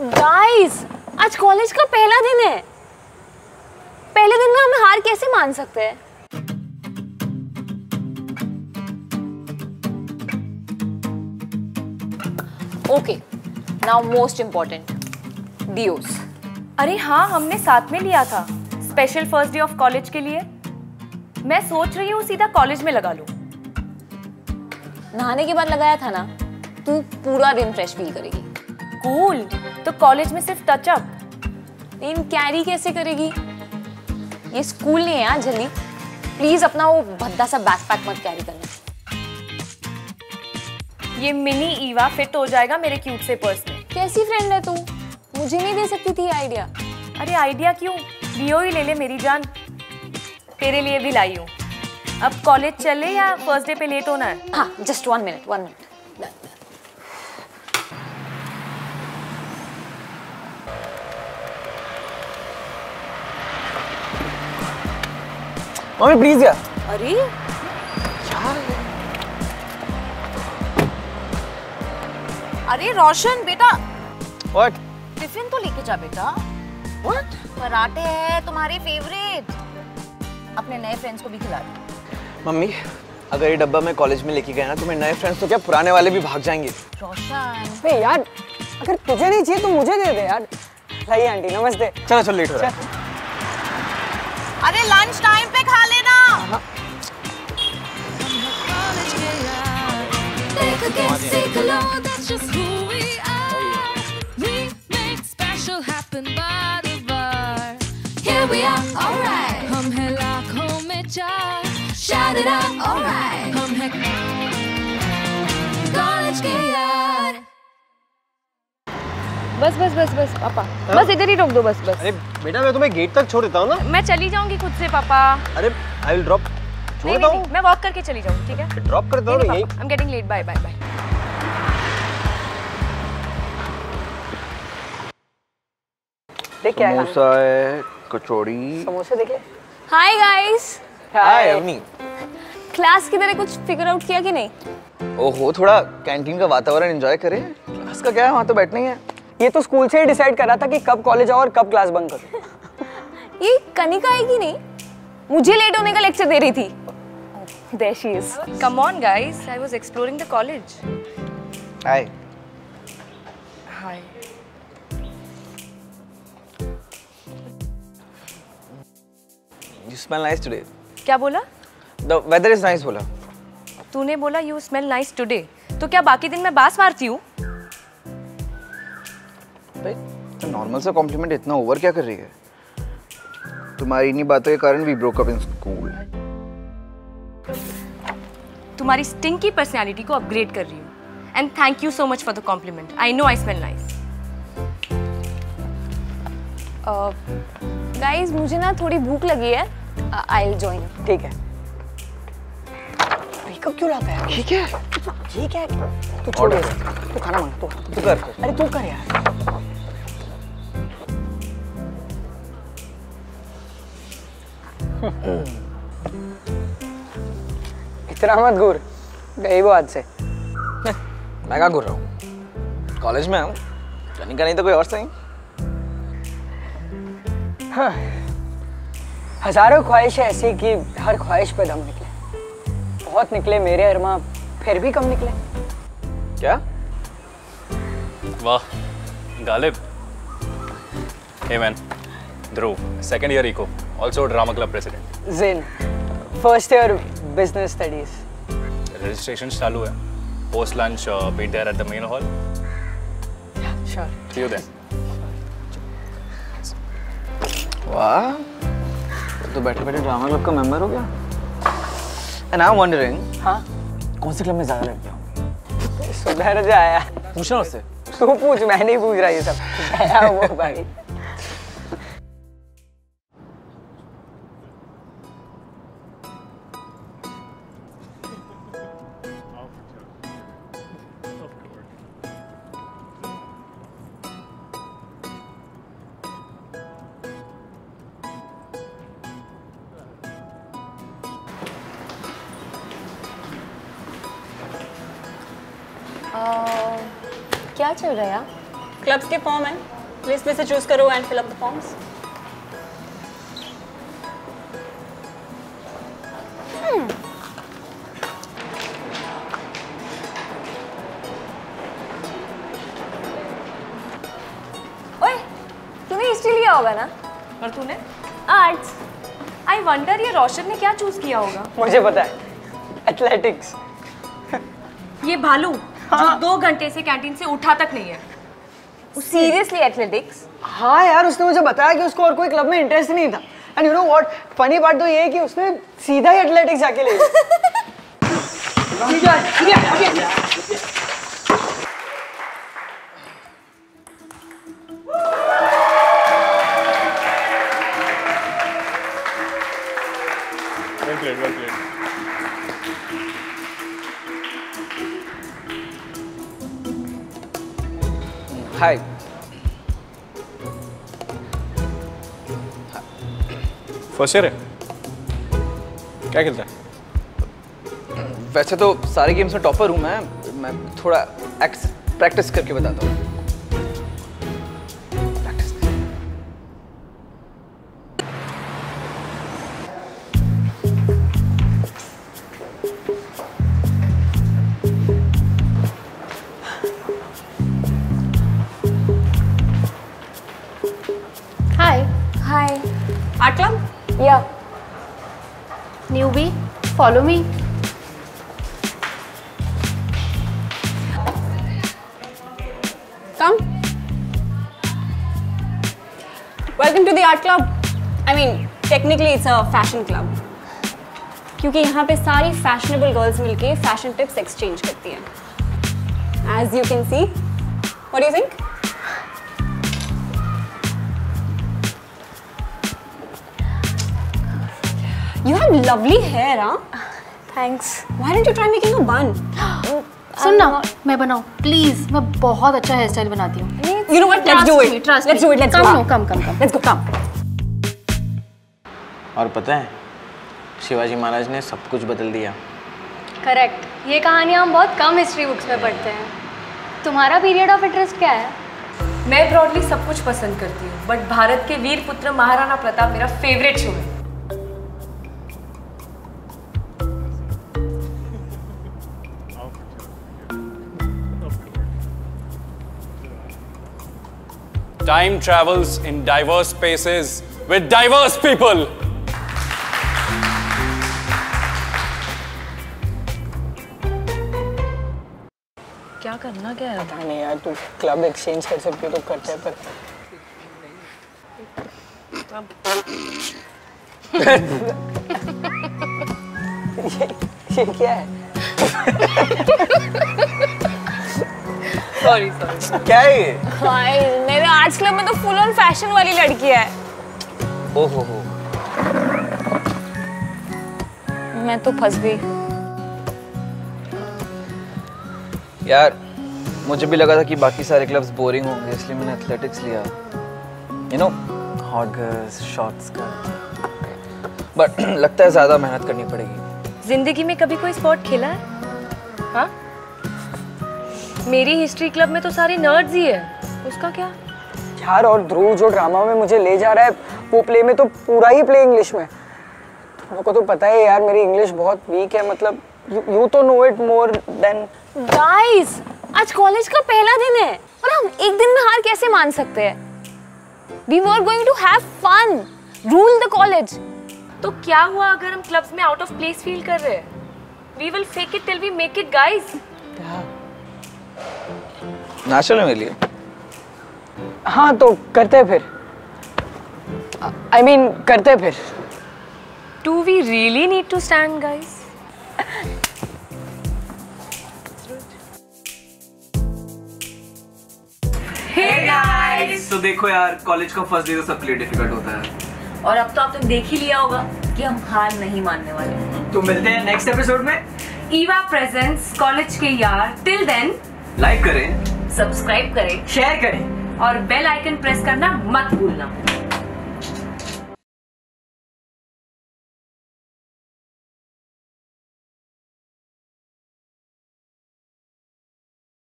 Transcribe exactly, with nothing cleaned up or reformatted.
Guys, आज college का पहला दिन है। पहले दिन में हम हार कैसे मान सकते हैं? Okay, now most important, deos. अरे हाँ, हमने साथ में लिया था special first day of college के लिए। मैं सोच रही हूँ सीधा कॉलेज में लगा लूं। नहाने के बाद लगाया था ना, तू पूरा दिन फ्रेश फील करेगी। कूल, तो कॉलेज में सिर्फ टचअप। लेकिन कैरी कैसे करेगी? ये स्कूल नहीं है यार जल्दी। प्लीज अपना वो भद्दा सा बैकपैक मत कैरी करना। ये मिनी ईवा फिट हो जाएगा मेरे क्यूट से पर्स में। कैसी फ्रेंड है तू? मुझे नहीं दे सकती थी आइडिया। अरे आइडिया क्यों, लियो ही ले ले मेरी जान। तेरे लिए भी लाई हूँ। अब कॉलेज चले या फर्स्ट डे पे लेट होना है? हाँ, just one minute one minute. Mummy please यार। अरे यार अरे रोशन बेटा, व्हाट? टिफिन तो लेके जा बेटा। व्हाट? पराठे हैं तुम्हारे फेवरेट, अपने नए फ्रेंड्स को भी खिला दे। मम्मी, अगर ये डब्बा मैं कॉलेज में लेके गया ना तो मेरे नए फ्रेंड्स तो क्या पुराने वाले भी भाग जाएंगे। रोशन बे यार, अगर तुझे नहीं चाहिए तो मुझे दे दे यार। लाइए आंटी, नमस्ते। चलो चलो, लेट हो रहा है। अरे लंच टाइम पे खा लेना। बस बस बस बस पापा, बस इधर ही रोक दो बस बस। अरे बेटा, मैं तुम्हें गेट तक छोड़ देता हूँ ना। मैं चली जाऊंगी खुद से पापा। अरे आई विल ड्रॉप। नहीं नहीं, नहीं, मैं वॉक करके चली जाऊंगी, ठीक है? ड्रॉप करता हूँ यही। I am getting late, bye bye bye. देख क्या है? समोसा है, कचौड़ी। समोसे देखे? Hi guys. Hi Avni. Class की तरह कुछ फिगर आउट किया कि नहीं? ओहो, थोड़ा कैंटीन का वातावरण एंजॉय करें। क्लास का क्या है, वहाँ तो बैठना ही है। ये तो स्कूल से ही डिसाइड करा था कि कब कॉलेज आओ और कब क्लास बंक करो। ये कनिका है कि नहीं? मुझे लेट होने का लेक्चर दे रही थी। There she is. Come on guys, I was exploring the college. Hi. Hi. You smell nice today. क्या बोला? The weather is nice बोला। तूने बोला you smell nice today. तो क्या बाकी दिन मैं बास मारती हूँ? नॉर्मल सा कॉम्प्लीमेंट इतना ओवर क्या कर रही है? तुम्हारी इन्हीं बातों के कारण we broke up in school. तुम्हारी स्टिंकी पर्सनालिटी को अपग्रेड कर रही हूँ। And thank you so much for the compliment. I know I smell nice. Guys, मुझे ना थोड़ी भूख लगी है। I will join. ठीक है। मेकअप क्यों लाता है? ठीक है। ठीक है, तू छोड़ दे। तू खाना मांग, तू तू कर। अरे तू कर यार। इतना मत घूर, गई वो हाथ से। मैं कहाँ घूर रहा हूँ? कॉलेज में हूँ। कनिका नहीं तो कोई और सही। हाँ। हजारों ख्वाहिशें ऐसी कि हर ख्वाहिश पे दम निकले। बहुत निकले मेरे अरमा, फिर भी कम निकले। क्या? वाह Ghalib. Hey man, Dhruv, second year eco, also drama club president. Zain, first year business studies. Registration चालू है. Post lunch, uh, be there at the main hall. Yeah, sure. See you then. वाह, तो बैठे बैठे ड्रामा क्लब का member हो गया। And I'm wondering, हाँ? कौन से क्लब में ज्यादा लग गया? सुधर जाया। पूछना उससे। तू पूछ, मैं नहीं पूछ रहा ये सब। गया वो भाई। क्या चल रहा है यार? क्लब्स के फॉर्म है, लिस्ट में से चूज करो and fill up the forms. ओए, तूने हिस्ट्री लिया होगा ना? और तूने? आर्ट्स। आई वंडर ये रोशन ने क्या चूज किया होगा? मुझे पता है, एथलेटिक्स। ये भालू जो दो घंटे से कैंटीन से उठा तक नहीं है। Seriously athletics? हाँ यार, उसने मुझे बताया कि उसको और कोई क्लब में इंटरेस्ट नहीं था। And you know what, funny बात तो ये है कि उसने सीधा ही एथलेटिक्स जाके ले Well played, well played. Hi. First year है? क्या खेलता है? वैसे तो सारे गेम्स में टॉपर हूँ मैं मैं थोड़ा एक्स प्रैक्टिस करके बताता हूँ। Practice. Hi. Hi. Art club? Yeah. Newbie, follow me. Come. Welcome to the art club. I mean, technically it's a fashion club. क्योंकि यहाँ पे सारी fashionable girls मिलके fashion tips exchange करती हैं. As you can see. What do you think? You have lovely hair, huh? Thanks. Why don't you try making a bun? सुन ना, मैं बनाऊँ प्लीज। मैं बहुत अच्छा हेयर स्टाइल बनाती हूँ। You know what? Let's do it. Let's do it. Let's go. Come, no, come, come, come. Let's go. Come. और पता है, शिवाजी महाराज ने सब कुछ बदल दिया। करेक्ट। ये कहानियाँ हम बहुत कम हिस्ट्री बुक्स में पढ़ते हैं। तुम्हारा पीरियड ऑफ इंटरेस्ट क्या है? मैं ब्रॉडली सब कुछ पसंद करती हूँ, बट भारत के वीर पुत्र महाराणा प्रताप मेरा फेवरेट शो है। Time travels in diverse spaces with diverse people. क्या करना क्या है? पता नहीं यार, तू क्लब एक्सचेंज कर सकती हो तो करते हैं, पर ये, ये क्या है? Sorry sorry. क्या है ये? हाय, मेरे आर्ट्स क्लब में तो फुल ऑन फैशन वाली लड़की है। ओहो हो। मैं तो फंस गई। यार मुझे भी लगा था कि बाकी सारे क्लब्स बोरिंग होंगे, इसलिए मैंने एथलेटिक्स लिया। You know, hot girls, short skirt, but लगता है ज़्यादा मेहनत करनी पड़ेगी। जिंदगी में कभी कोई स्पोर्ट खेला है? हाँ? मेरी हिस्ट्री क्लब में तो सारे नर्ड्स ही है, उसका क्या? यार, और ध्रुव जो ड्रामा में मुझे ले जा रहा है, वो प्ले में तो पूरा ही प्ले इंग्लिश में। तुमको तो पता है यार, मेरी इंग्लिश बहुत वीक है, मतलब यू तो know it more then. Guys, आज कॉलेज का पहला दिन है और हम एक दिन में हार कैसे मान सकते हैं? We were going to have fun, rule the college. तो क्या हुआ अगर हम क्लब्स में आउट ऑफ प्लेस फील कर रहे हैं? We will fake it till we make it, guys. Natural मेरे लिए। हाँ, तो करते हैं फिर। आई I मीन mean, करते हैं फिर। Do we really need to stand, guys? Hey guys! तो देखो यार, कॉलेज का फर्स्ट डे तो सबके लिए डिफिकल्ट होता है। और अब तो आपने देख ही लिया होगा कि हम हार नहीं मानने वाले। तो मिलते हैं नेक्स्ट एपिसोड में। ईवा प्रेजेंट्स कॉलेज के यार। टिल देन लाइक करें, सब्सक्राइब करें, शेयर करें और बेल आइकन प्रेस करना मत भूलना।